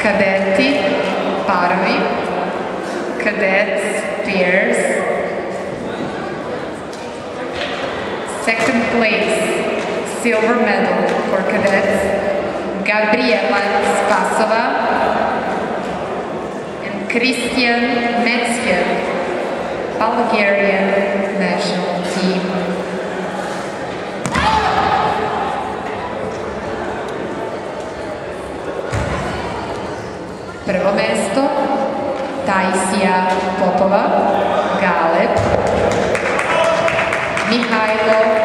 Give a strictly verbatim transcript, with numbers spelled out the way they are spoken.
Kadeti, parovi, cadets, pairs. Second place, silver medal for cadets, Gabriela Spasova and Christian Metzger, Bulgarian national team. Prvo mesto, Taisija Popova, Galeb, Mihajlo